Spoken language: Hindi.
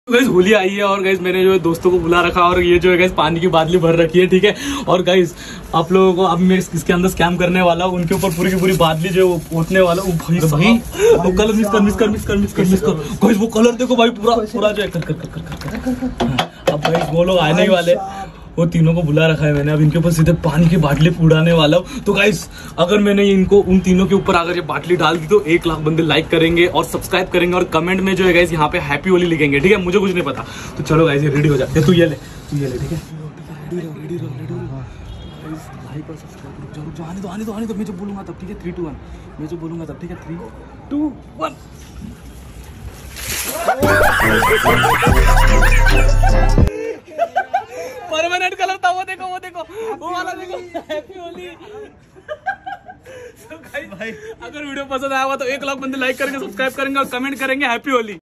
गाइस होली आई है और गाइस मैंने जो है दोस्तों को बुला रखा और ये जो है गाइस पानी की बादली भर रखी है, ठीक है। और गाइस आप लोगों को अब मैं इसके अंदर स्कैम करने वाला हूँ, उनके ऊपर पूरी की पूरी बादली जो उठने वाला हूँ भाई। वो कलर मिस कर गाइस, वो कलर देखो भाई पूरा जो है कर। अब गाइस वो लोग आने ही वाले, वो तीनों को बुला रखा है मैंने, अब इनके ऊपर सीधे पानी की बाटली उड़ाने वाला हूँ। तो गाइस अगर मैंने इनको उन तीनों के ऊपर अगर ये बाटली डाल दी तो 1 लाख बंदे लाइक करेंगे और सब्सक्राइब करेंगे और कमेंट में जो है गाइस यहाँ पे हैप्पी होली लिखेंगे, ठीक है। मुझे कुछ नहीं पता, तो चलो गाइस ये रेडी हो जाते। तू ये ले ठीक है। रेडी लाइक और सब्सक्राइब आने दो मैं जो बोलूंगा तब, ठीक है। 3 2 1 मैं जो बोलूंगा तब, ठीक है। 3 2 1 परमानेंट कलर था वो देखो वो वाला देखो, हैप्पी होली। भाई अगर वीडियो पसंद आया हुआ तो 1 लाख बंदे लाइक करेंगे, सब्सक्राइब करेंगे और कमेंट करेंगे हैप्पी होली।